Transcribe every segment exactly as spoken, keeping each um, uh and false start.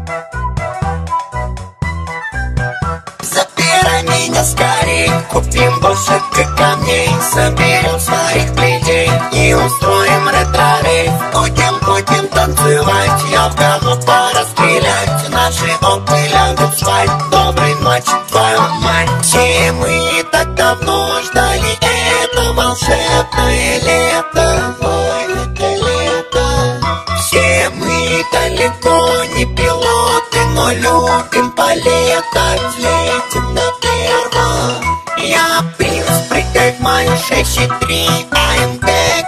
Забирай меня скорей, купим больше камней, соберем своих людей и устроим ретро-рейв. Будем, будем танцевать, я в кого пора стрелять. Наши окна лягут спать, доброй ночи, твою мать. Все мы так давно ждали это волшебное лето. Ой, это лето. Все мы далеко не пилоты, но любим полетать. Летим на первом. Я принц, прыгай в мою шесть и три АМГ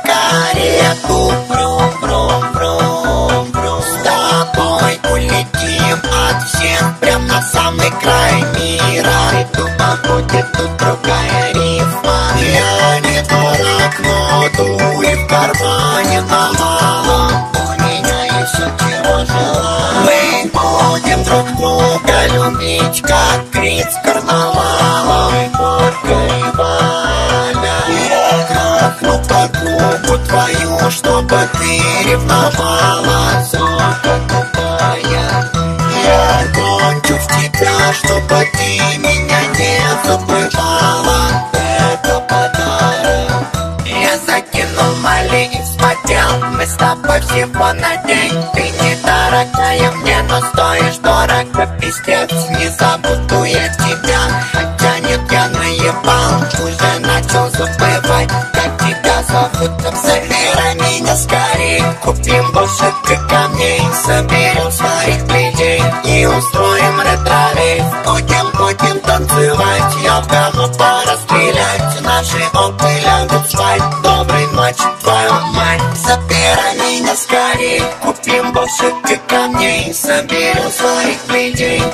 карету. Врум, врум, врум, врум. С тобой улетим от всех прям на самый край мира. И думаю, будет тут другая рифма. Я не дурак, но дури в кармане навалом. У меня есть все, чего желаю. Мы будем друг друга любить, как Криц карнавала. Горько и Валя. Я крахну под губу твою, чтобы ты ревновала. Зорка тупая. Я кончу в тебя, чтобы ты меня не забывала. Это подарок. Я закинул мали и вспотел. Мы с тобой всего на день. Ты недорогая мне, но стоишь дорого, пиздец. Не забуду я тебя, хотя нет, я наебал. Уже начал забывать, как тебя зовут. Забирай меня скорей, купим больше камней, соберем своих людей и устроим ретро-рейв. Будем, будем танцевать, я в кого пора стрелять. Наши окна лягут спать, доброй ночи, твою мать. Забирай меня скорей, купим больше камней, соберем своих людей